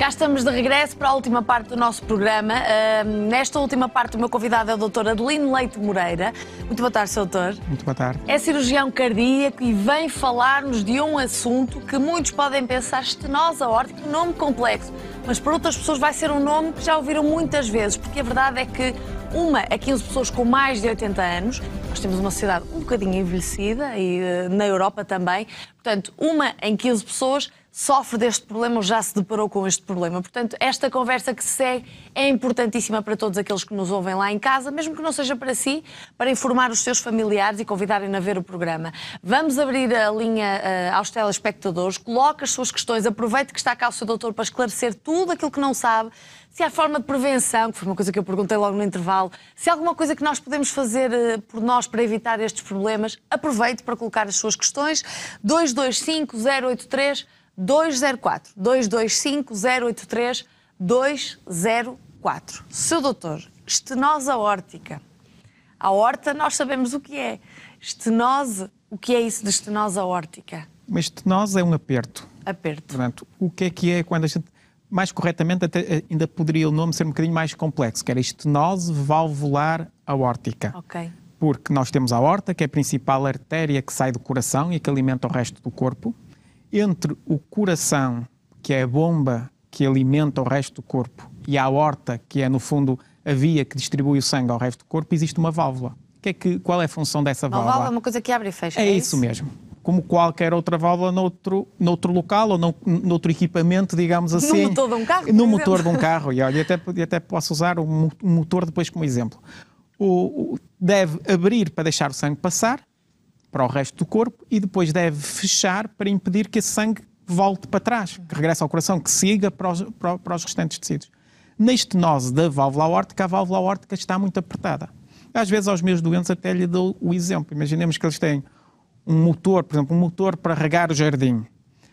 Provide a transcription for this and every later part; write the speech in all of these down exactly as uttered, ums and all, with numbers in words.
estamos de regresso para a última parte do nosso programa. Uh, nesta última parte, o meu convidado é o doutor Adelino Leite Moreira. Muito boa tarde, senhor doutor. Muito boa tarde. É cirurgião cardíaco e vem falar-nos de um assunto que muitos podem pensar estenose aórtica, um nome complexo, mas para outras pessoas vai ser um nome que já ouviram muitas vezes, porque a verdade é que uma a quinze pessoas com mais de oitenta anos, nós temos uma sociedade um bocadinho envelhecida e uh, na Europa também, portanto, uma em quinze pessoas sofre deste problema ou já se deparou com este problema. Portanto, esta conversa que se segue é importantíssima para todos aqueles que nos ouvem lá em casa, mesmo que não seja para si, para informar os seus familiares e convidarem-na a ver o programa. Vamos abrir a linha uh, aos telespectadores, coloque as suas questões, aproveite que está cá o seu doutor para esclarecer tudo aquilo que não sabe, se há forma de prevenção, que foi uma coisa que eu perguntei logo no intervalo, se há alguma coisa que nós podemos fazer uh, por nós para evitar estes problemas, aproveite para colocar as suas questões. dois dois cinco, zero oito três, dois zero quatro. dois dois cinco, zero oito três, dois zero quatro. Seu doutor, estenose aórtica. A aorta nós sabemos o que é. Estenose, o que é isso de estenose aórtica? Uma estenose é um aperto. Aperto. Portanto, o que é que é quando a gente... Mais corretamente, até, ainda poderia o nome ser um bocadinho mais complexo, que era estenose valvular aórtica. Ok. Porque nós temos a aorta, que é a principal artéria que sai do coração e que alimenta o resto do corpo. Entre o coração, que é a bomba que alimenta o resto do corpo, e a aorta, que é, no fundo, a via que distribui o sangue ao resto do corpo, existe uma válvula. Que é que, qual é a função dessa uma válvula? Uma válvula é uma coisa que abre e fecha. É, é isso, isso mesmo. Como qualquer outra válvula noutro, noutro local ou no, noutro equipamento, digamos assim. No motor de um carro, No motor de um carro. E olha, até, até posso usar o motor depois como exemplo. O, o, deve abrir para deixar o sangue passar para o resto do corpo e depois deve fechar para impedir que esse sangue volte para trás, que regresse ao coração, que siga para os, para, para os restantes tecidos. Na estenose da válvula aórtica, a válvula aórtica está muito apertada. Às vezes aos meus doentes até lhe dou o exemplo. Imaginemos que eles têm um motor, por exemplo, um motor para regar o jardim.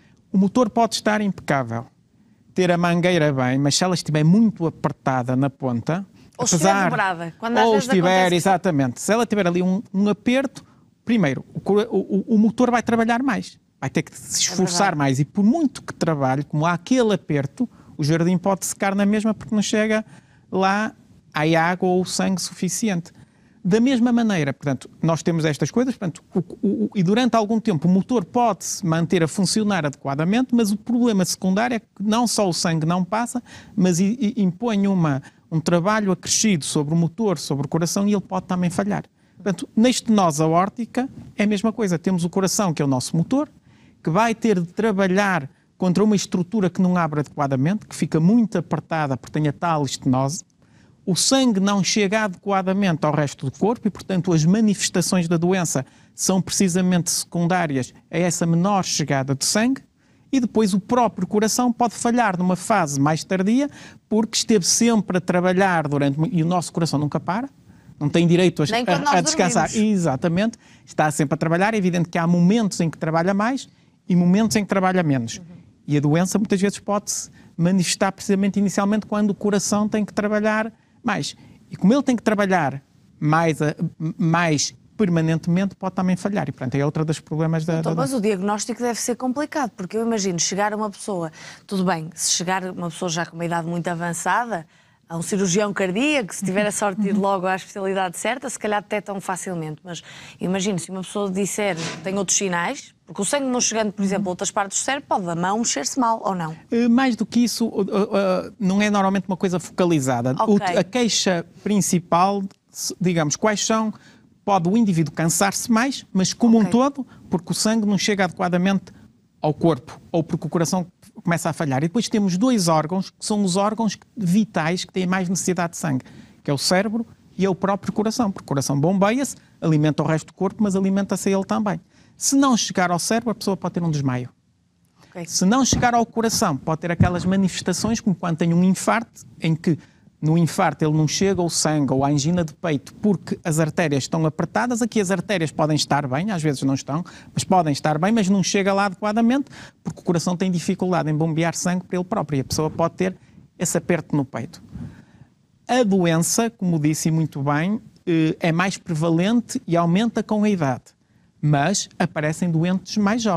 O motor pode estar impecável, ter a mangueira bem, mas se ela estiver muito apertada na ponta, ou apesar, estiver dobrada, quando às ou vezes estiver, acontece... exatamente, se ela tiver ali um, um aperto, primeiro, o, o, o motor vai trabalhar mais, vai ter que se esforçar é mais, e por muito que trabalhe, como há aquele aperto, o jardim pode secar na mesma porque não chega lá a água ou o sangue suficiente. Da mesma maneira, portanto, nós temos estas coisas, portanto, o, o, e durante algum tempo o motor pode-se manter a funcionar adequadamente, mas o problema secundário é que não só o sangue não passa, mas i, i, impõe uma, um trabalho acrescido sobre o motor, sobre o coração, e ele pode também falhar. Portanto, na estenose aórtica é a mesma coisa. Temos o coração, que é o nosso motor, que vai ter de trabalhar contra uma estrutura que não abre adequadamente, que fica muito apertada porque tem a tal estenose. O sangue não chega adequadamente ao resto do corpo e, portanto, as manifestações da doença são precisamente secundárias a essa menor chegada de sangue. E depois o próprio coração pode falhar numa fase mais tardia porque esteve sempre a trabalhar durante... E o nosso coração nunca para. Não tem direito a, a, a descansar. Dormimos. Exatamente. Está sempre a trabalhar. É evidente que há momentos em que trabalha mais e momentos em que trabalha menos. Uhum. E a doença muitas vezes pode-se manifestar precisamente inicialmente quando o coração tem que trabalhar mais. E como ele tem que trabalhar mais, mais permanentemente, pode também falhar. E, portanto, é outro dos problemas da... Então, da... Mas o diagnóstico deve ser complicado, porque eu imagino chegar a uma pessoa... Tudo bem, se chegar uma pessoa já com uma idade muito avançada, a um cirurgião cardíaco, se tiver a sorte de ir logo à especialidade certa, se calhar detectam facilmente. Mas imagino, se uma pessoa disser tem outros sinais, porque o sangue não chegando, por exemplo, a outras partes do cérebro, pode a mão mexer-se mal, ou não? Mais do que isso, não é normalmente uma coisa focalizada. Okay. A queixa principal, digamos, quais são... Pode o indivíduo cansar-se mais, mas como okay. um todo, porque o sangue não chega adequadamente ao corpo, ou porque o coração começa a falhar. E depois temos dois órgãos, que são os órgãos vitais que têm mais necessidade de sangue, que é o cérebro e é o próprio coração, porque o coração bombeia-se, alimenta o resto do corpo, mas alimenta-se a ele também. Se não chegar ao cérebro, a pessoa pode ter um desmaio. Okay. Se não chegar ao coração, pode ter aquelas manifestações, como quando tem um infarto, em que no infarto ele não chega ao sangue ou à angina de peito porque as artérias estão apertadas. Aqui as artérias podem estar bem, às vezes não estão, mas podem estar bem, mas não chega lá adequadamente porque o coração tem dificuldade em bombear sangue para ele próprio e a pessoa pode ter esse aperto no peito. A doença, como disse muito bem, é mais prevalente e aumenta com a idade, mas aparecem doentes mais jovens.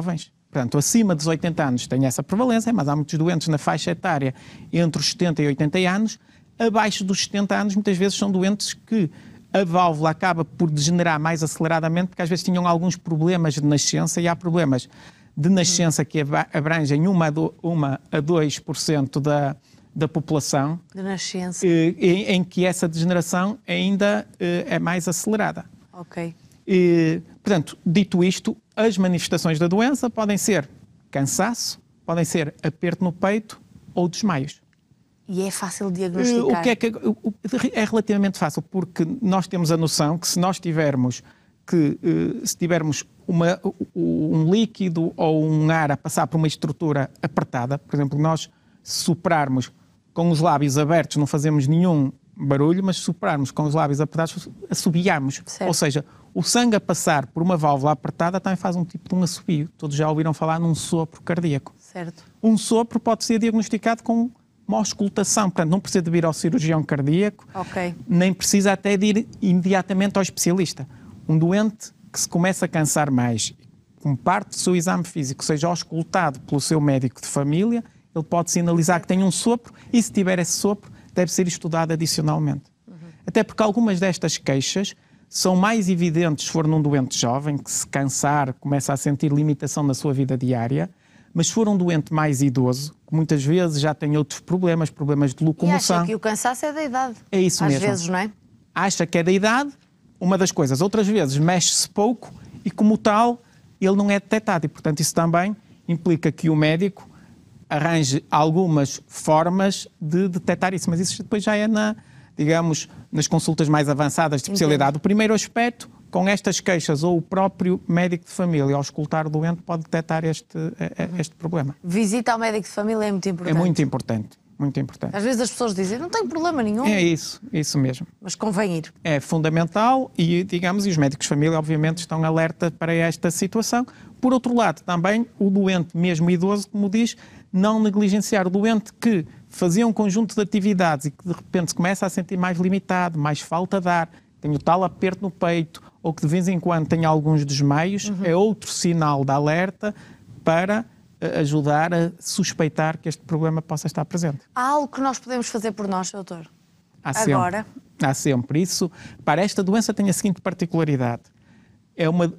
Portanto, acima dos oitenta anos tem essa prevalência, mas há muitos doentes na faixa etária entre os setenta e oitenta anos. Abaixo dos setenta anos, muitas vezes são doentes que a válvula acaba por degenerar mais aceleradamente, porque às vezes tinham alguns problemas de nascença, e há problemas de nascença que abrangem uma a dois por cento da, da população, de nascença, em, em que essa degeneração ainda é mais acelerada. Ok. E, portanto, dito isto, as manifestações da doença podem ser cansaço, podem ser aperto no peito ou desmaios. E é fácil diagnosticar? O que é, que é, é relativamente fácil, porque nós temos a noção que se nós tivermos, que, se tivermos uma, um líquido ou um ar a passar por uma estrutura apertada, por exemplo, nós soprarmos com os lábios abertos não fazemos nenhum barulho, mas se soprarmos com os lábios apertados, assobiamos. Certo. Ou seja, o sangue a passar por uma válvula apertada também faz um tipo de um assobio. Todos já ouviram falar num sopro cardíaco. Certo. Um sopro pode ser diagnosticado com uma auscultação, portanto não precisa de ir ao cirurgião cardíaco, okay. nem precisa até de ir imediatamente ao especialista. Um doente que se começa a cansar mais, como parte do seu exame físico, seja auscultado pelo seu médico de família, ele pode sinalizar que tem um sopro e, se tiver esse sopro, deve ser estudado adicionalmente. Uhum. Até porque algumas destas queixas são mais evidentes se for num doente jovem, que se cansar, começa a sentir limitação na sua vida diária, mas se for um doente mais idoso, que muitas vezes já tem outros problemas, problemas de locomoção... E acha que o cansaço é da idade. É isso Às mesmo. Às vezes, não é? Acha que é da idade, uma das coisas. Outras vezes mexe-se pouco e, como tal, ele não é detectado. E, portanto, isso também implica que o médico arranje algumas formas de detectar isso. Mas isso depois já é, na, digamos, nas consultas mais avançadas de especialidade. Entendi. O primeiro aspecto, com estas queixas, ou o próprio médico de família, ao auscultar o doente, pode detectar este, este problema. Visita ao médico de família é muito importante. É muito importante, muito importante. Às vezes as pessoas dizem, não tem problema nenhum. É isso, isso mesmo. Mas convém ir. É fundamental e, digamos, e os médicos de família, obviamente, estão alerta para esta situação. Por outro lado, também, o doente, mesmo idoso, como diz, não negligenciar o doente que fazia um conjunto de atividades e que, de repente, se começa a sentir mais limitado, mais falta de ar, tem o tal aperto no peito, ou que de vez em quando tem alguns desmaios, uhum. é outro sinal de alerta para ajudar a suspeitar que este problema possa estar presente. Há algo que nós podemos fazer por nós, doutor? Há sempre. Agora? Há sempre. Isso, para esta doença tem a seguinte particularidade. É uma,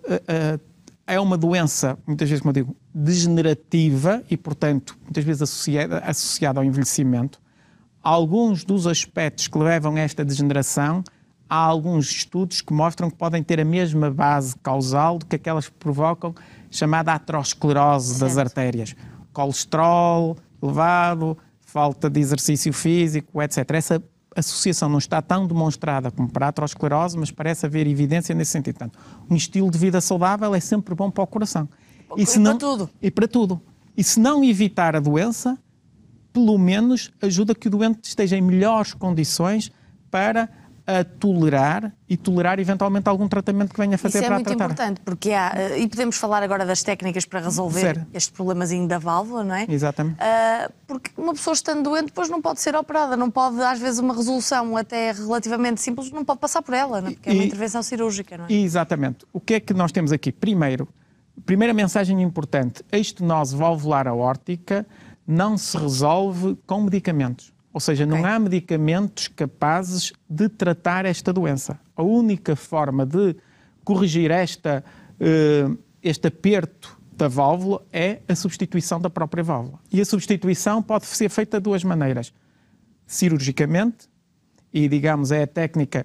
é uma doença, muitas vezes, como eu digo, degenerativa e, portanto, muitas vezes associada, associada ao envelhecimento. Alguns dos aspectos que levam a esta degeneração, há alguns estudos que mostram que podem ter a mesma base causal do que aquelas que provocam chamada aterosclerose das artérias. Colesterol elevado, falta de exercício físico, etcétera. Essa associação não está tão demonstrada como para a aterosclerose, mas parece haver evidência nesse sentido. Portanto, um estilo de vida saudável é sempre bom para o coração. E, se e não, para tudo. E para tudo. E se não evitar a doença, pelo menos ajuda que o doente esteja em melhores condições para a tolerar e tolerar eventualmente algum tratamento que venha a fazer para tratar. Isso é muito importante, porque há, e podemos falar agora das técnicas para resolver certo. Este problemazinho da válvula, não é? Exatamente. Uh, porque uma pessoa estando doente depois não pode ser operada, não pode, às vezes uma resolução até relativamente simples, não pode passar por ela, não é? Porque é uma e, intervenção cirúrgica, não é? Exatamente. O que é que nós temos aqui? Primeiro, primeira mensagem importante, a estenose valvular aórtica não se resolve com medicamentos. Ou seja, okay. não há medicamentos capazes de tratar esta doença. A única forma de corrigir esta, uh, este aperto da válvula é a substituição da própria válvula. E a substituição pode ser feita de duas maneiras. Cirurgicamente, e digamos é a técnica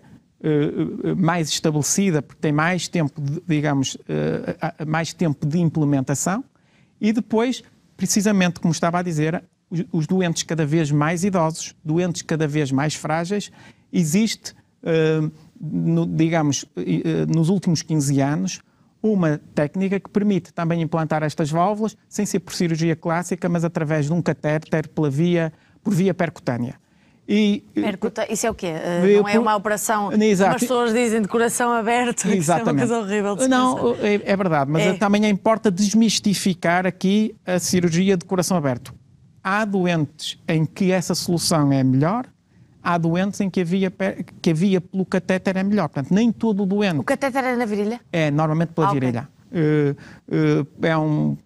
uh, mais estabelecida, porque tem mais tempo, de, digamos, uh, mais tempo de implementação, e depois, precisamente como estava a dizer, os doentes cada vez mais idosos, doentes cada vez mais frágeis, existe, uh, no, digamos, uh, nos últimos quinze anos, uma técnica que permite também implantar estas válvulas, sem ser por cirurgia clássica, mas através de um catéter pela via, por via percutânea. E, Percuta, isso é o quê? Uh, não é uma operação, exato. As pessoas dizem de coração aberto, que isso é uma coisa horrível de se Não, é, é verdade, mas é. também importa desmistificar aqui a cirurgia de coração aberto. Há doentes em que essa solução é melhor, há doentes em que a via, que a via pelo catéter é melhor. Portanto, nem todo o doente... O catéter é na virilha? É, normalmente pela ah, virilha. Okay. Uh, uh, é um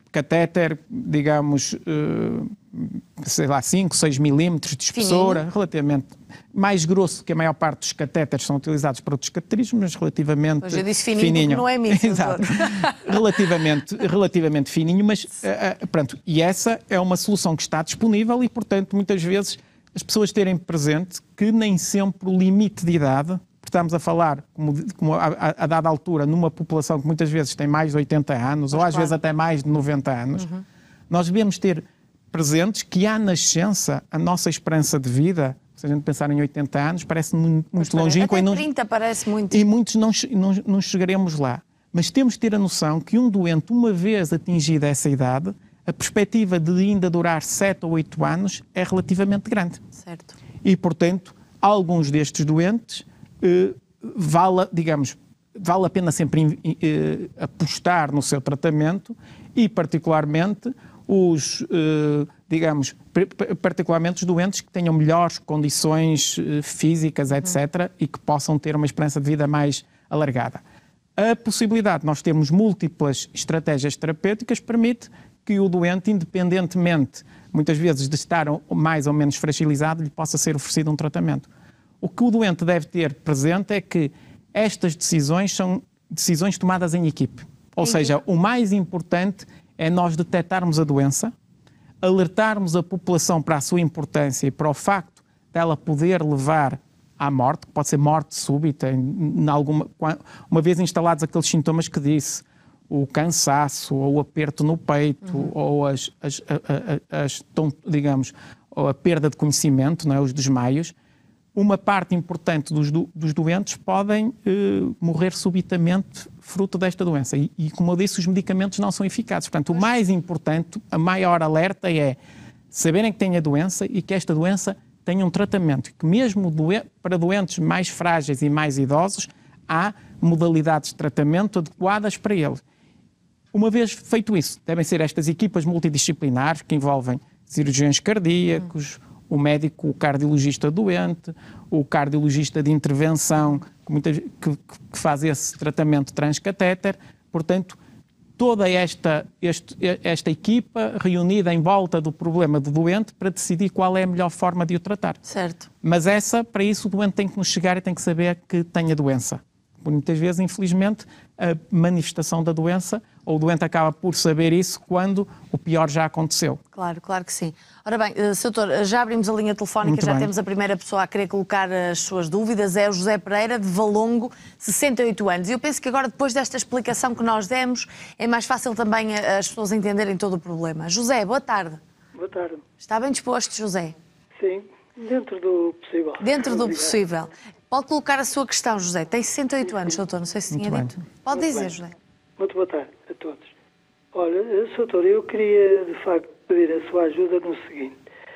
catéter, digamos, uh, sei lá, cinco, seis milímetros de espessura, fininho, relativamente mais grosso que a maior parte dos catéteres são utilizados para outros cateterismos, mas relativamente pois eu disse fininho, fininho. Não é misto. Exato. relativamente, relativamente fininho, mas uh, uh, pronto, e essa é uma solução que está disponível e, portanto, muitas vezes as pessoas terem presente que nem sempre o limite de idade, estamos a falar, como, como a, a, a dada altura, numa população que muitas vezes tem mais de oitenta anos, mas ou às claro. vezes até mais de noventa anos, uhum. nós devemos ter presentes que à nascença, a nossa esperança de vida, se a gente pensar em oitenta anos, parece muito, muito longínquo. Até e não, trinta parece muito. E muitos não, não, não chegaremos lá. Mas temos de ter a noção que um doente, uma vez atingida essa idade, a perspectiva de ainda durar sete ou oito anos é relativamente grande. Certo. E, portanto, alguns destes doentes eh, vale, digamos, vale a pena sempre eh, apostar no seu tratamento e, particularmente, os, eh, digamos, particularmente os doentes que tenham melhores condições eh, físicas, etcétera, e que possam ter uma esperança de vida mais alargada. A possibilidade de nós termos múltiplas estratégias terapêuticas permite que o doente, independentemente, muitas vezes, de estar mais ou menos fragilizado, lhe possa ser oferecido um tratamento. O que o doente deve ter presente é que estas decisões são decisões tomadas em equipe. Ou seja, o mais importante é nós detectarmos a doença, alertarmos a população para a sua importância e para o facto dela poder levar à morte, que pode ser morte súbita, em alguma, uma vez instalados aqueles sintomas que disse, o cansaço, ou o aperto no peito, uhum. ou as, as, as, as, digamos, ou a perda de conhecimento, não é? Os desmaios, uma parte importante dos, do, dos doentes podem eh, morrer subitamente fruto desta doença. E, e, como eu disse, os medicamentos não são eficazes. Portanto, o mais importante, a maior alerta é saberem que têm a doença e que esta doença tem um tratamento. Que mesmo doen- para doentes mais frágeis e mais idosos, há modalidades de tratamento adequadas para eles. Uma vez feito isso, devem ser estas equipas multidisciplinares que envolvem cirurgiões cardíacos, hum. o médico, o cardiologista doente, o cardiologista de intervenção que, muitas, que, que faz esse tratamento transcatéter. Portanto, toda esta, este, esta equipa reunida em volta do problema do doente para decidir qual é a melhor forma de o tratar. Certo. Mas essa, para isso, o doente tem que nos chegar e tem que saber que tem a doença. Muitas vezes, infelizmente, a manifestação da doença, ou o doente acaba por saber isso quando o pior já aconteceu. Claro, claro que sim. Ora bem, senhor doutor, já abrimos a linha telefónica, Muito já bem. Temos a primeira pessoa a querer colocar as suas dúvidas, é o José Pereira, de Valongo, sessenta e oito anos. E eu penso que agora, depois desta explicação que nós demos, é mais fácil também as pessoas entenderem todo o problema. José, boa tarde. Boa tarde. Está bem disposto, José? Sim, dentro do possível. Dentro do possível. Pode colocar a sua questão, José. Tem sessenta e oito anos, doutor, não sei se tinha Muito dito. bem. Pode Muito dizer, bem. José. Muito boa tarde a todos. Olha, doutor, eu queria, de facto, pedir a sua ajuda no seguinte.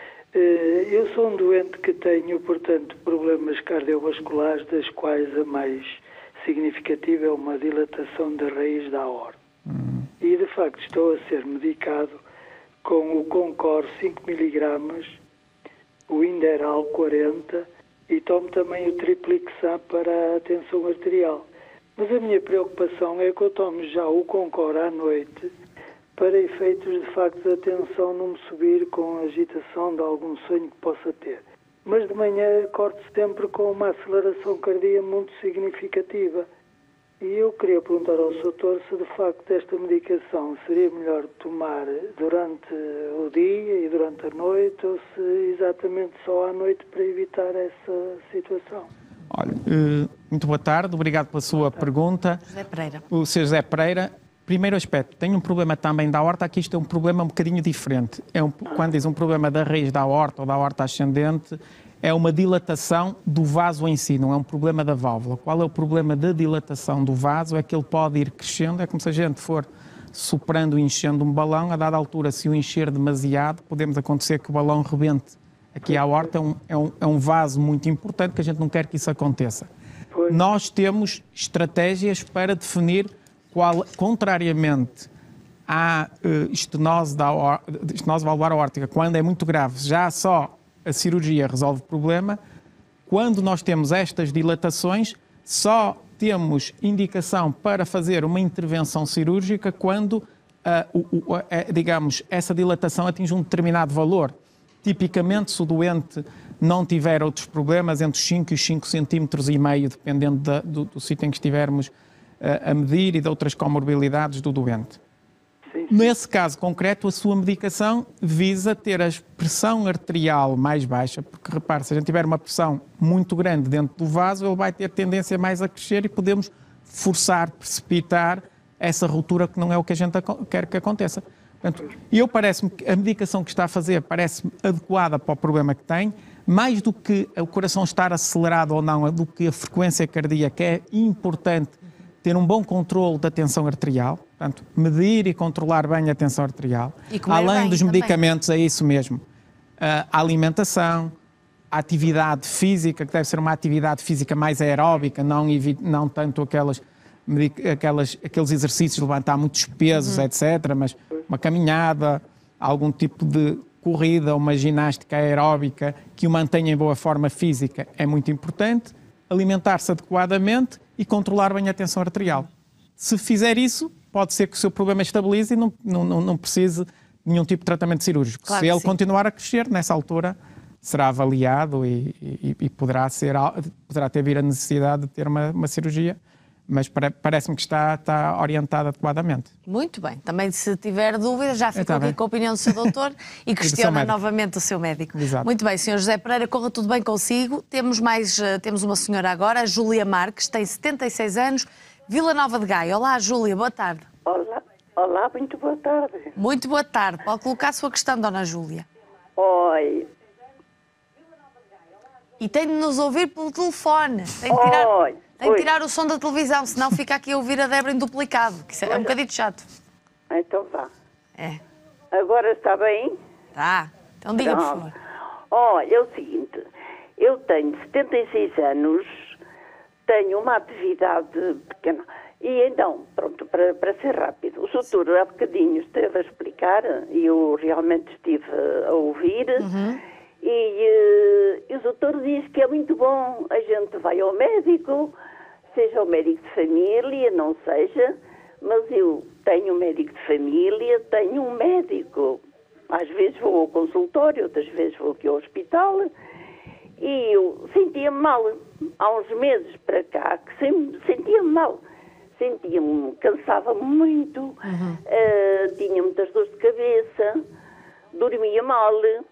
Eu sou um doente que tenho, portanto, problemas cardiovasculares, das quais a mais significativa é uma dilatação da raiz da aorta. Hum. E, de facto, estou a ser medicado com o Concor cinco miligramas, o Inderal quarenta e tomo também o Triplexan para a tensão arterial. Mas a minha preocupação é que eu tomo já o Concor à noite para efeitos de facto da tensão não me subir com a agitação de algum sonho que possa ter. Mas de manhã acordo sempre com uma aceleração cardíaca muito significativa. E eu queria perguntar ao doutor se de facto esta medicação seria melhor tomar durante o dia e durante a noite ou se exatamente só à noite para evitar essa situação. Olha, muito boa tarde, obrigado pela sua pergunta. José Pereira. O senhor José Pereira, primeiro aspecto, tem um problema também da aorta, aqui isto é um problema um bocadinho diferente. É um, quando diz um problema da raiz da aorta ou da aorta ascendente, é uma dilatação do vaso em si, não é um problema da válvula. Qual é o problema da dilatação do vaso? É que ele pode ir crescendo, é como se a gente for soprando e enchendo um balão, a dada altura, se o encher demasiado, podemos acontecer que o balão rebente. Aqui a aorta é um, é, um, é um vaso muito importante que a gente não quer que isso aconteça. Pois. Nós temos estratégias para definir qual, contrariamente à uh, estenose, da estenose valvular aórtica, quando é muito grave, já só a cirurgia resolve o problema. Quando nós temos estas dilatações, só temos indicação para fazer uma intervenção cirúrgica quando uh, o, o, a, digamos, essa dilatação atinge um determinado valor. Tipicamente, se o doente não tiver outros problemas, entre os cinco e os cinco centímetros e meio, dependendo da, do, do sítio em que estivermos uh, a medir e de outras comorbilidades do doente. Sim. Nesse caso concreto, a sua medicação visa ter a pressão arterial mais baixa, porque, repare, se a gente tiver uma pressão muito grande dentro do vaso, ele vai ter tendência mais a crescer e podemos forçar, precipitar essa ruptura que não é o que a gente quer que aconteça. Portanto, eu parece-me que a medicação que está a fazer parece-me adequada para o problema que tem, mais do que o coração estar acelerado ou não, do que a frequência cardíaca, é importante ter um bom controle da tensão arterial, portanto, medir e controlar bem a tensão arterial. Além bem, dos também. medicamentos, é isso mesmo. A alimentação, a atividade física, que deve ser uma atividade física mais aeróbica, não, não tanto aquelas, aquelas, aqueles exercícios de levantar muitos pesos, uhum. etcétera, mas uma caminhada, algum tipo de corrida, uma ginástica aeróbica que o mantenha em boa forma física é muito importante, alimentar-se adequadamente e controlar bem a tensão arterial. Se fizer isso, pode ser que o seu problema estabilize e não, não, não precise de nenhum tipo de tratamento cirúrgico. Claro Se ele sim. continuar a crescer, nessa altura será avaliado e, e, e poderá, ser, poderá ter vir a necessidade de ter uma, uma cirurgia, mas parece-me que está, está orientado adequadamente. Muito bem. Também, se tiver dúvidas, já ficou aqui com a opinião do seu doutor e questiona novamente o seu médico. Exato. Muito bem, senhor José Pereira, corra tudo bem consigo. Temos mais, temos uma senhora agora, a Júlia Marques, tem setenta e seis anos, Vila Nova de Gaia. Olá, Júlia, boa tarde. Olá, olá, muito boa tarde. Muito boa tarde. Pode colocar a sua questão, dona Júlia. Oi. E tem de nos ouvir pelo telefone. Tem de tirar... Oi. Tem que tirar o som da televisão, senão fica aqui a ouvir a Débora em duplicado, que isso é um bocadinho chato. Então vá. É. Agora está bem? Tá. Então diga, por favor. Olha, é o seguinte, eu tenho setenta e seis anos, tenho uma atividade pequena, e então, pronto, para, para ser rápido, o doutor há bocadinho esteve a explicar, e eu realmente estive a ouvir, uhum. E, e o doutor diz que é muito bom, a gente vai ao médico, seja o médico de família, não seja, mas eu tenho um médico de família, tenho um médico, às vezes vou ao consultório, outras vezes vou aqui ao hospital, e eu sentia-me mal, há uns meses para cá, que sentia-me mal, sentia-me, cansava-me muito, uhum. uh, tinha muitas dores de cabeça, dormia mal.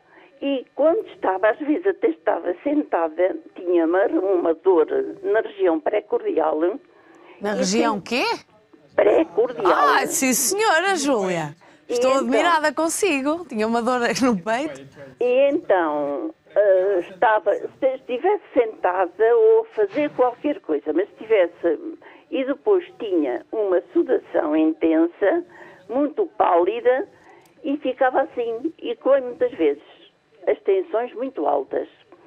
E quando estava, às vezes até estava sentada, tinha uma, uma dor na região pré-cordial. Na região quê? Pré-cordial. Ah, sim senhora, Júlia. Estou então, admirada consigo. Tinha uma dor no peito. E então, uh, estava, se estivesse sentada ou a fazer qualquer coisa, mas estivesse... E depois tinha uma sudação intensa, muito pálida, e ficava assim, e com muitas vezes as tensões muito altas.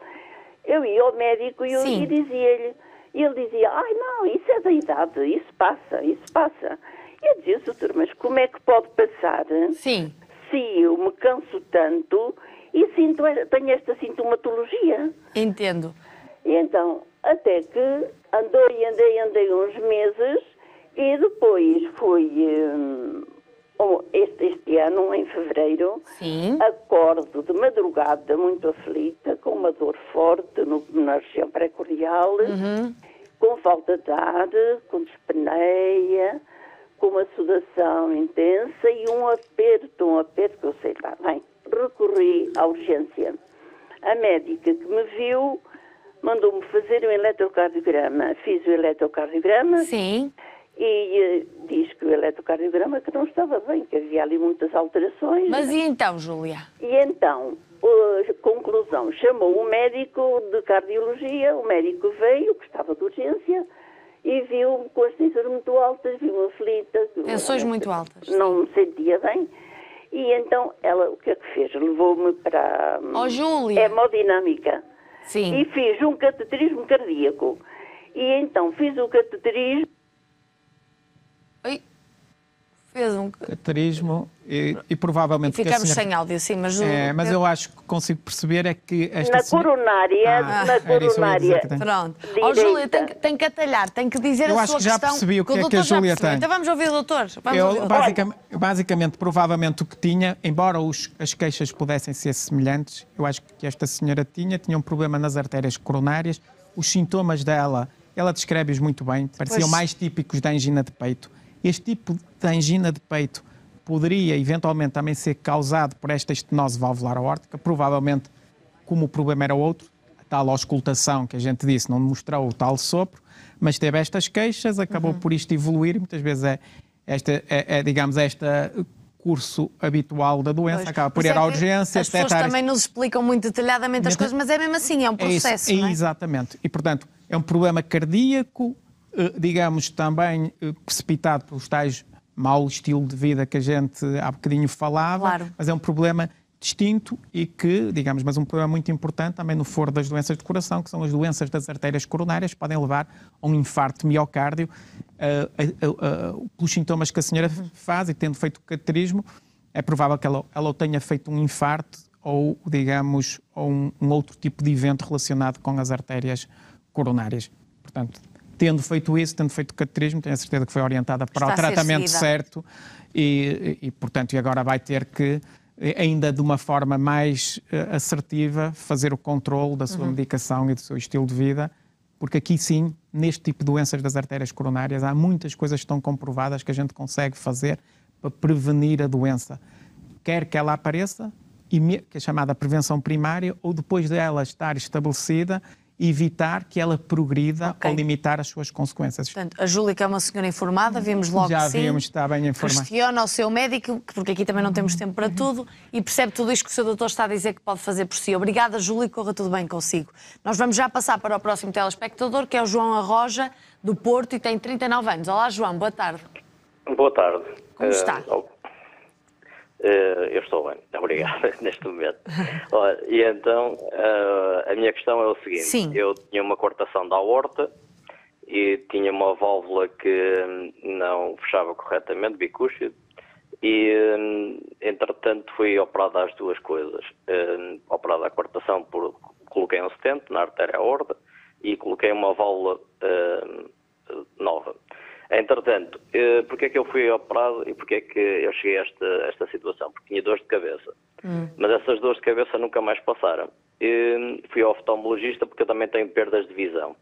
Eu ia ao médico e, eu, e dizia-lhe, e ele dizia, ai não, isso é da idade, isso passa, isso passa. E eu dizia, doutor, mas como é que pode passar Sim. se eu me canso tanto e sinto, tenho esta sintomatologia? Entendo. E então, até que andei, andei, andei uns meses e depois fui... Hum, Este, este ano, em fevereiro, Sim. acordo de madrugada muito aflita, com uma dor forte no, na região pré-cordial, uhum. com falta de ar, com dispneia, com uma sudação intensa e um aperto, um aperto que eu sei lá. Bem, recorri à urgência. A médica que me viu mandou-me fazer um eletrocardiograma. Fiz o eletrocardiograma. Sim. E uh, diz que o eletrocardiograma que não estava bem, que havia ali muitas alterações. Mas e então, Júlia? E então, uh, conclusão, chamou um médico de cardiologia, o médico veio, que estava de urgência, e viu com as tensões muito altas, viu-me aflita. Tensões muito altas. Não me sentia bem. E então, ela o que é que fez? Levou-me para a oh, Júlia. hemodinâmica. Sim. E fiz um cateterismo cardíaco. E então, fiz o cateterismo. Oi. Fez um... Cateterismo e, e provavelmente... E ficamos senhora... sem áudio, sim, mas... É, mas eu acho que consigo perceber é que... Esta na senhora... coronária, Ah, na coronária. Pronto. Ó, oh, Júlia, tem, tem que atalhar, tem que dizer eu a acho sua que já questão. percebi o que, que é que a Júlia tem. Então vamos ouvir o doutor. Vamos eu, ouvir o doutor. basicamente, basicamente, provavelmente o que tinha, embora os, as queixas pudessem ser semelhantes, eu acho que esta senhora tinha, tinha um problema nas artérias coronárias, os sintomas dela, ela descreve-os muito bem, pareciam Pois. mais típicos da angina de peito. Este tipo de angina de peito poderia eventualmente também ser causado por esta estenose valvular aórtica, provavelmente, como o problema era outro, a tal auscultação que a gente disse não mostrou o tal sopro, mas teve estas queixas, acabou Uhum. por isto evoluir, muitas vezes é, esta, é, é digamos, esta curso habitual da doença, Pois. acaba por Mas ir é à que urgência, as pessoas detectar- também nos explicam muito detalhadamente as Mas- coisas, mas é mesmo assim, é um É isso, processo, é não é? Exatamente. E, portanto, é um problema cardíaco, eh, digamos, também eh, precipitado pelos tais mau estilo de vida que a gente há bocadinho falava, Claro. mas é um problema distinto e que, digamos, mas um problema muito importante também no foro das doenças de coração, que são as doenças das artérias coronárias, que podem levar a um infarto de miocárdio, uh, uh, uh, uh, pelos sintomas que a senhora faz, e tendo feito o cateterismo, é provável que ela, ela tenha feito um infarto ou, digamos, ou um, um outro tipo de evento relacionado com as artérias coronárias. Portanto, tendo feito isso, tendo feito o cateterismo, tenho a certeza que foi orientada para Está o a ser tratamento seguida. certo e, e, portanto, e agora vai ter que, ainda de uma forma mais uh, assertiva, fazer o controle da sua Uhum. medicação e do seu estilo de vida, porque aqui sim, neste tipo de doenças das artérias coronárias, há muitas coisas que estão comprovadas que a gente consegue fazer para prevenir a doença, quer que ela apareça, e me- que é chamada prevenção primária, ou depois dela estar estabelecida, evitar que ela progrida Ok. ou limitar as suas consequências. Portanto, a Júlia, que é uma senhora informada, vimos logo Já que sim. vimos, está bem informada. Questiona o seu médico, porque aqui também não temos tempo para tudo, e percebe tudo isto que o seu doutor está a dizer que pode fazer por si. Obrigada, Júlia, corra tudo bem consigo. Nós vamos já passar para o próximo telespectador, que é o João Arroja, do Porto, e tem trinta e nove anos. Olá, João, boa tarde. Boa tarde. Como Eh, está? oh, eh, eu estou bem, obrigado, neste momento. Olha, e então, eh, a minha questão é o seguinte. Sim. Eu tinha uma cortação da aorta e tinha uma válvula que não fechava corretamente, bicúspide, e, eh, entretanto, fui operado às duas coisas. Eh, operado à cortação, por, coloquei um stent na artéria aorta e coloquei uma válvula eh, nova. Entretanto, eh, porque é que eu fui operado e porque é que eu cheguei a esta, esta situação? Porque tinha dores de cabeça. Hum. Mas essas dores de cabeça nunca mais passaram. Eh, fui ao oftalmologista porque eu também tenho perdas de visão.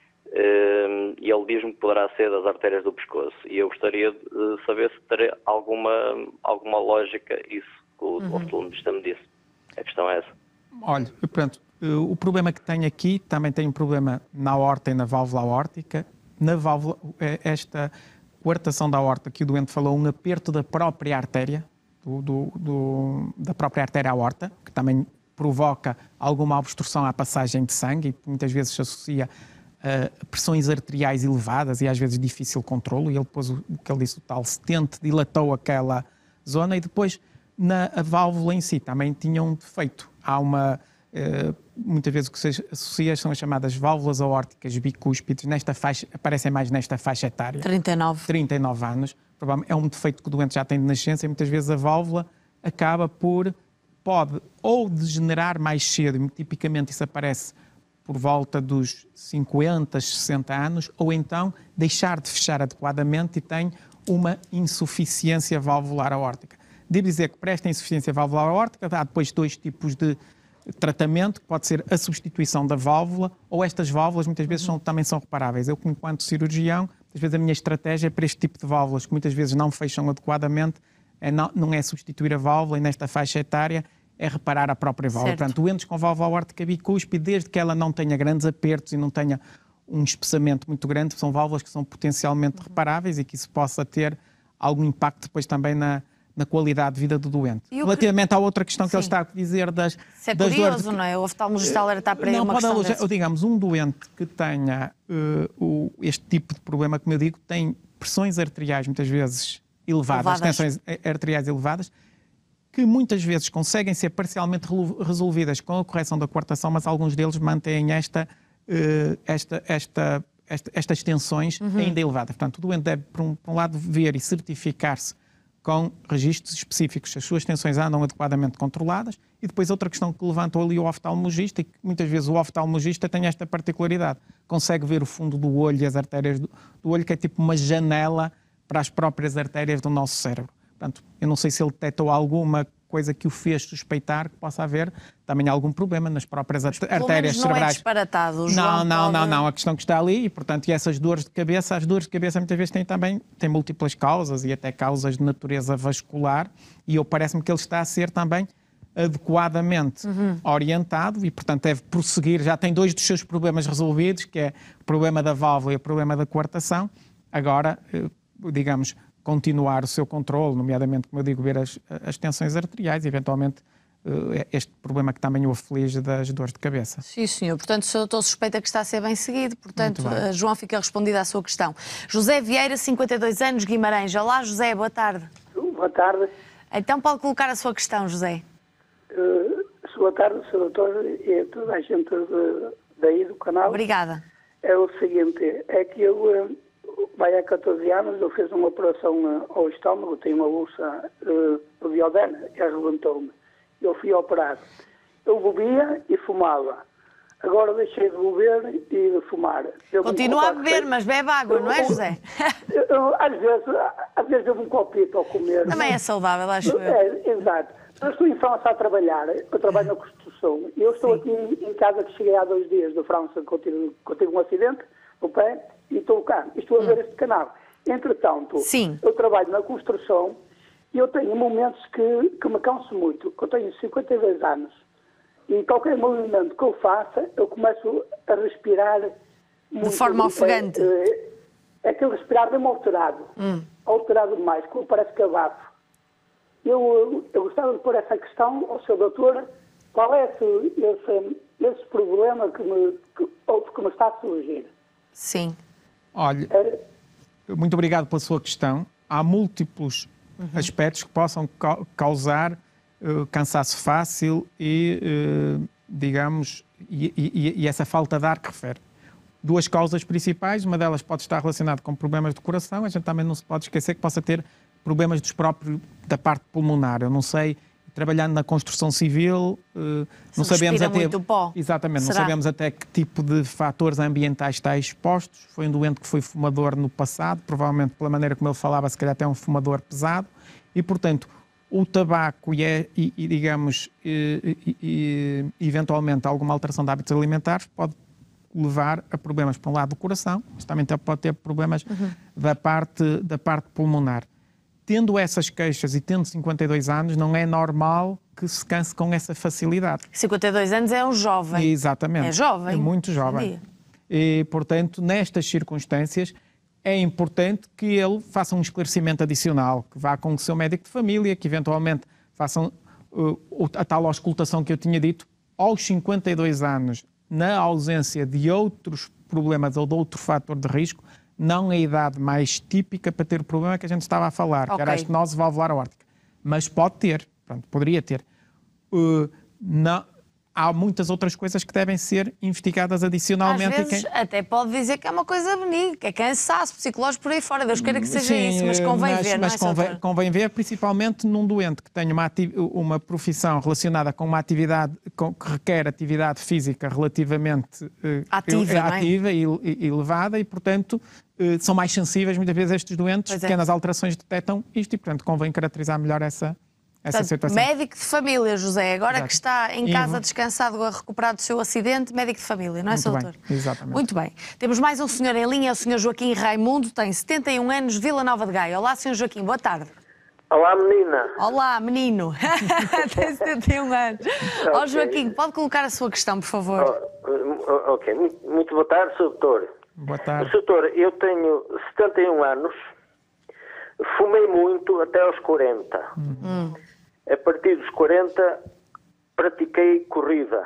Eh, e ele diz-me que poderá ser das artérias do pescoço. E eu gostaria de saber se teria alguma, alguma lógica isso que o Uhum. oftalmologista me disse. A questão é essa. Olha, pronto, o problema que tem aqui também tem um problema na aorta e na válvula aórtica. Na válvula, esta coartação da aorta que o doente falou, um aperto da própria artéria, do, do, do, da própria artéria aorta, que também provoca alguma obstrução à passagem de sangue e muitas vezes se associa a pressões arteriais elevadas e às vezes difícil controlo. E ele pôs o, o que ele disse, o tal stent, dilatou aquela zona e depois na a válvula em si também tinha um defeito. Há uma... Uh, muitas vezes o que se associa são as chamadas válvulas aórticas bicúspides, nesta faixa, aparecem mais nesta faixa etária. trinta e nove. trinta e nove anos. É um defeito que o doente já tem de nascença e muitas vezes a válvula acaba por, pode ou degenerar mais cedo, e tipicamente isso aparece por volta dos cinquenta, sessenta anos, ou então deixar de fechar adequadamente e tem uma insuficiência valvular aórtica. Devo dizer que para esta insuficiência valvular aórtica há depois dois tipos de tratamento, que pode ser a substituição da válvula, ou estas válvulas muitas vezes são, também são reparáveis. Eu, enquanto cirurgião, às vezes a minha estratégia para este tipo de válvulas, que muitas vezes não fecham adequadamente, é não, não é substituir a válvula e nesta faixa etária é reparar a própria válvula. Certo. Portanto, doentes com válvula aórtica bicúspide, desde que ela não tenha grandes apertos e não tenha um espessamento muito grande, são válvulas que são potencialmente reparáveis e que isso possa ter algum impacto depois também na na qualidade de vida do doente. E o que- Relativamente à outra questão que Sim. ele está a dizer das, Isso é das dores curioso, de... não é? O oftalmologista alertar para aí Não, uma pode questão alojar, dessas. digamos, um doente que tenha uh, o, este tipo de problema, como eu digo, tem pressões arteriais muitas vezes elevadas, Elevadas. tensões arteriais elevadas, que muitas vezes conseguem ser parcialmente relu- resolvidas com a correção da coartação, mas alguns deles mantêm esta, uh, esta, esta, esta, estas tensões Uhum. ainda elevadas. Portanto, o doente deve, por um, por um lado, ver e certificar-se com registros específicos, se as suas tensões andam adequadamente controladas. E depois outra questão que levantou ali o oftalmologista, e que muitas vezes o oftalmologista tem esta particularidade, consegue ver o fundo do olho e as artérias do, do olho, que é tipo uma janela para as próprias artérias do nosso cérebro. Portanto, eu não sei se ele detectou alguma coisa que o fez suspeitar que possa haver também algum problema nas próprias Mas, artérias não cerebrais. É disparatado, o não, João não, pode... não, não. A questão que está ali, e portanto, e essas dores de cabeça, as dores de cabeça muitas vezes têm também têm múltiplas causas e até causas de natureza vascular, e eu parece-me que ele está a ser também adequadamente uhum. orientado e, portanto, deve prosseguir. Já tem dois dos seus problemas resolvidos, que é o problema da válvula e o problema da coartação. Agora, digamos, continuar o seu controle, nomeadamente, como eu digo, ver as, as tensões arteriais e, eventualmente, este problema que também o aflige das dores de cabeça. Sim, senhor. Portanto, o doutor suspeita que está a ser bem seguido. Portanto, João, fica respondida à sua questão. José Vieira, cinquenta e dois anos, Guimarães. Olá, José, boa tarde. Boa tarde. Então pode colocar a sua questão, José. Uh, boa tarde, senhor doutor, e toda a gente de, daí do canal. Obrigada. É o seguinte, é que eu, uh, vai há catorze anos, eu fiz uma operação uh, ao estômago, tenho uma bolsa uh, de iodina e arrebentou-me. Eu fui operado. Eu bebia e fumava. Agora deixei de beber e de fumar. Eu Continua a beber, mas bebe água, não é, José? Eu, eu, às vezes, às vezes eu me copito ao comer. Também é saudável, acho eu. É, exato. Eu estou em França a trabalhar, eu trabalho na construção, e eu estou Sim. aqui em casa que cheguei há dois dias de França, que eu tive, que eu tive um acidente no pé, e estou cá, e estou a ver hum. este canal. Entretanto, Sim. eu trabalho na construção, e eu tenho momentos que, que me canso muito, que eu tenho cinquenta e dois anos, e qualquer movimento que eu faça, eu começo a respirar muito, de forma ofegante. É, é aquele respirar mesmo alterado, hum. alterado demais, como parece que abafo. Eu, eu gostava de pôr essa questão ao senhor doutor, qual é esse, esse, esse problema que me, que, que me está a surgir? Sim. Olha, é... muito obrigado pela sua questão. Há múltiplos uhum. aspectos que possam ca causar uh, cansaço fácil e, uh, digamos, e, e, e essa falta de ar que refere. Duas causas principais, uma delas pode estar relacionada com problemas de coração, a gente também não se pode esquecer que possa ter problemas dos próprios, da parte pulmonar. Eu não sei, trabalhando na construção civil, uh, não sabemos até... muito pó. Exatamente, Será? não sabemos até que tipo de fatores ambientais está expostos. Foi um doente que foi fumador no passado, provavelmente pela maneira como ele falava, se calhar até um fumador pesado, e, portanto, o tabaco e, é, e, e digamos, e, e, e, eventualmente alguma alteração de hábitos alimentares pode levar a problemas, por um lado, do coração, mas também pode ter problemas uhum. da, parte, da parte pulmonar. Tendo essas queixas e tendo cinquenta e dois anos, não é normal que se canse com essa facilidade. cinquenta e dois anos é um jovem. Exatamente. É jovem. É muito jovem. E, portanto, nestas circunstâncias, é importante que ele faça um esclarecimento adicional, que vá com o seu médico de família, que eventualmente façam uh, a tal auscultação que eu tinha dito, aos cinquenta e dois anos, na ausência de outros problemas ou de outro fator de risco, não é a idade mais típica para ter o problema que a gente estava a falar, okay. que era a estenose valvular aórtica. Mas pode ter, pronto, poderia ter. Uh, não, há muitas outras coisas que devem ser investigadas adicionalmente. Às vezes quem... até pode dizer que é uma coisa benigna, que é cansaço psicológico por aí fora. Deus queira que seja Sim, isso, mas convém mas, ver, mas não é, convém, convém ver, principalmente num doente que tem uma, uma profissão relacionada com uma atividade com, que requer atividade física relativamente uh, ativa, é, ativa e, e, e elevada e, portanto, uh, são mais sensíveis muitas vezes a estes doentes, pois pequenas é. alterações detectam isto e, portanto, convém caracterizar melhor essa Essa Portanto, situação. Médico de família, José, agora Exato. que está em casa e... descansado a recuperar do seu acidente, médico de família, não é, Sr. Doutor? Exatamente. Muito bem. Temos mais um senhor em linha, o senhor Joaquim Raimundo, tem setenta e um anos, Vila Nova de Gaia. Olá, senhor Joaquim, boa tarde. Olá, menina. Olá, menino. Tem setenta e um anos. Ó, okay. oh, Joaquim, pode colocar a sua questão, por favor. Oh, ok, muito, muito boa tarde, senhor Doutor. Boa tarde. senhor Doutor, eu tenho setenta e um anos, fumei muito até aos quarenta. Hum. A partir dos quarenta, pratiquei corrida.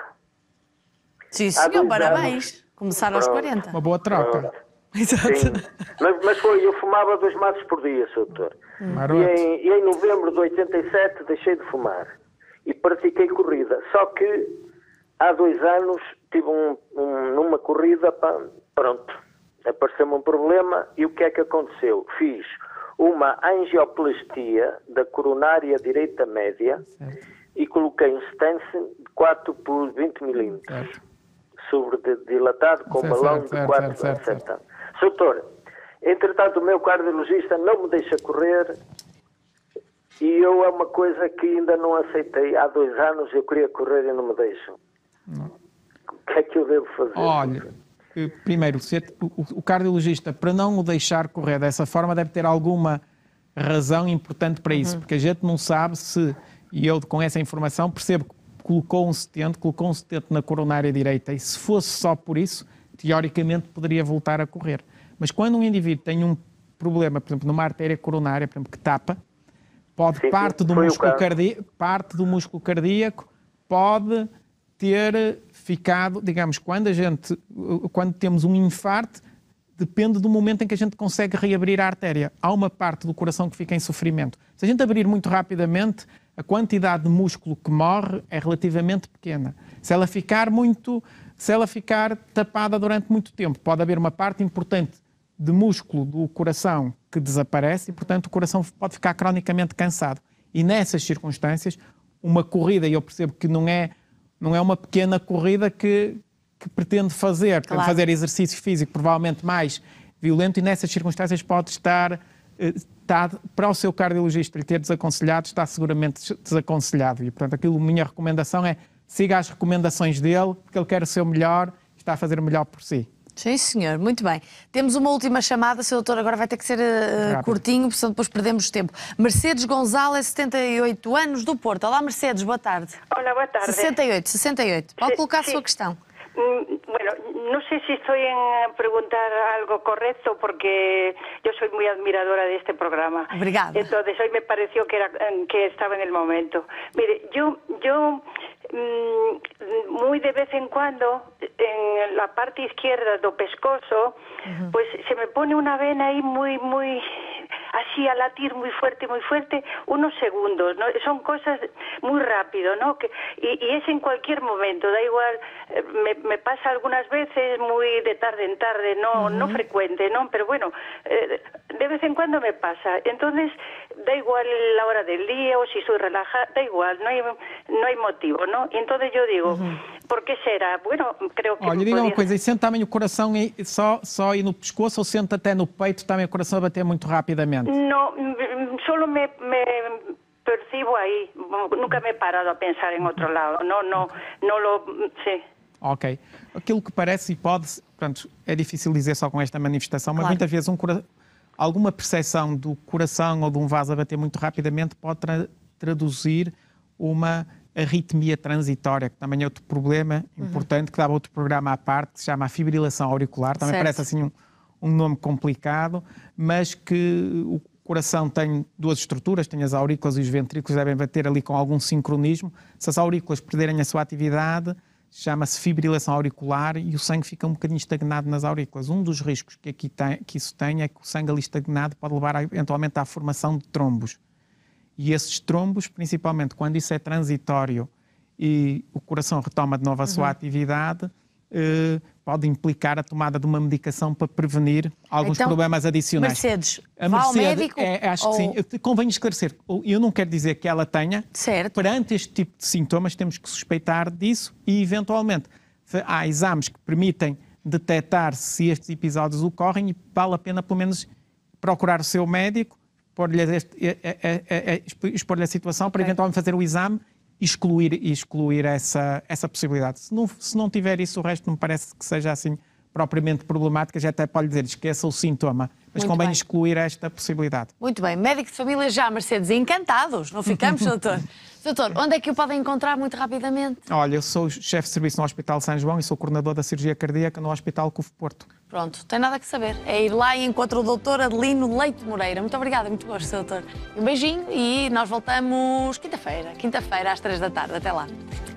Sim, senhor, parabéns. Anos. Começar aos Pronto. quarenta. Uma boa troca. Exato. Sim. Mas, mas foi, eu fumava dois maços por dia, senhor Doutor. Hum. E, em, e em novembro de oitenta e sete deixei de fumar. E pratiquei corrida. Só que há dois anos tive um, um, numa corrida, pá, pronto, apareceu-me um problema e o que é que aconteceu? Fiz uma angioplastia da coronária direita média certo. E coloquei um stencil de quatro por vinte milímetros, sobredilatado com certo, balão certo, de quatro por sete anos. Doutor, entretanto o meu cardiologista não me deixa correr e eu é uma coisa que ainda não aceitei. Há dois anos eu queria correr e não me deixam. Não. O que é que eu devo fazer? Olha, primeiro, o cardiologista, para não o deixar correr dessa forma, deve ter alguma razão importante para isso, uhum. porque a gente não sabe se, e eu com essa informação percebo que colocou um stent, colocou um stent na coronária direita, e se fosse só por isso, teoricamente poderia voltar a correr. Mas quando um indivíduo tem um problema, por exemplo, numa artéria coronária, por exemplo, que tapa, pode sim, parte, do músculo cardíaco, parte do músculo cardíaco pode ter ficado, digamos, quando a gente, quando temos um infarto, depende do momento em que a gente consegue reabrir a artéria. Há uma parte do coração que fica em sofrimento. Se a gente abrir muito rapidamente, a quantidade de músculo que morre é relativamente pequena. Se ela ficar muito, se ela ficar tapada durante muito tempo, pode haver uma parte importante de músculo do coração que desaparece e, portanto, o coração pode ficar cronicamente cansado. E nessas circunstâncias, uma corrida, e eu percebo que não é, não é uma pequena corrida que, que pretende fazer, claro. Pretende fazer exercício físico provavelmente mais violento, e nessas circunstâncias pode estar, está, para o seu cardiologista lhe ter desaconselhado, está seguramente desaconselhado. E, portanto, aquilo, a minha recomendação é siga as recomendações dele, porque ele quer o seu melhor, está a fazer o melhor por si. Sim, senhor. Muito bem. Temos uma última chamada, senhor doutor, agora vai ter que ser uh, curtinho, porque depois perdemos tempo. Mercedes Gonzalez, setenta e oito anos, do Porto. Olá, Mercedes, boa tarde. Olá, boa tarde. sessenta e oito, sessenta e oito. Pode sí, colocar a sí. sua questão. Bueno, no sé si estoy en preguntar algo correcto porque yo soy muy admiradora de este programa. Obrigada. Entonces hoy me pareció que, era, que estaba en el momento. Mire, yo, yo muy de vez en cuando en la parte izquierda do pescozo, uh-huh. pues se me pone una vena ahí muy, muy... así a latir muy fuerte, muy fuerte, unos segundos, ¿no? Son cosas muy rápido, ¿no? Que, y, y es en cualquier momento, da igual, me, me pasa algunas veces muy de tarde en tarde, no, uh-huh. no frecuente, ¿no? Pero bueno, eh, de vez en cuando me pasa. Entonces, da igual la hora del día o si estoy relajada, da igual, no hay, no hay motivo, ¿no? Y entonces yo digo, uhum. por que será? Bueno, creo que... Olha, diga podia... uma coisa, e sente também o coração só, só aí no pescoço ou sente até no peito também o coração a bater muito rapidamente? No, solo me, me percibo ahí, nunca me he parado a pensar en outro lado, no, no, no lo... Sí. Ok. Aquilo que parece e pode, portanto, é difícil dizer só com esta manifestação, mas claro. Muitas vezes um cora... alguma percepção do coração ou de um vaso a bater muito rapidamente pode tra traduzir uma arritmia transitória, que também é outro problema importante, uhum. que dá outro programa à parte, que se chama a fibrilação auricular, também certo. Parece assim um, um nome complicado, mas que o coração tem duas estruturas, tem as aurículas e os ventrículos, devem bater ali com algum sincronismo. Se as aurículas perderem a sua atividade, chama-se fibrilação auricular e o sangue fica um bocadinho estagnado nas aurículas. Um dos riscos que, aqui tem, que isso tem é que o sangue ali estagnado pode levar a, eventualmente à formação de trombos. E esses trombos, principalmente quando isso é transitório e o coração retoma de novo a sua uhum. atividade, eh, pode implicar a tomada de uma medicação para prevenir alguns então, problemas adicionais. Mercedes, a vá Mercedes, ao médico? É, acho ou... que sim. Convém esclarecer. Eu não quero dizer que ela tenha. Certo. Perante este tipo de sintomas, temos que suspeitar disso e, eventualmente, há exames que permitem detectar se estes episódios ocorrem e vale a pena, pelo menos, procurar o seu médico, expor-lhe a situação okay. para, eventualmente, fazer o exame e excluir, excluir essa, essa possibilidade. Se não, se não tiver isso, o resto não me parece que seja assim propriamente problemática, já até pode dizer, esqueça o sintoma, mas Muito convém bem. excluir esta possibilidade. Muito bem. Médico de família já, Mercedes, encantados, não ficamos, doutor? Doutor, onde é que o podem encontrar muito rapidamente? Olha, eu sou chefe de serviço no Hospital São João e sou coordenador da cirurgia cardíaca no Hospital C U F Porto. Pronto, tem nada que saber. É ir lá e encontra o doutor Adelino Leite Moreira. Muito obrigada, muito gosto, doutor. Um beijinho e nós voltamos quinta-feira, quinta-feira às três da tarde. Até lá.